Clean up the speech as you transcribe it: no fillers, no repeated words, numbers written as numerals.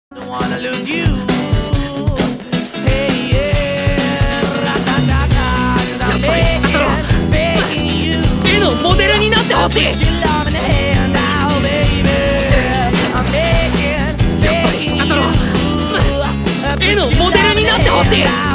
Don't wanna lose you. Hey, yeah. I'm begging you. 絵のモデルになってほしい。 Put your love in the hand now, baby. I'm begging you. 絵のモデルになってほしい。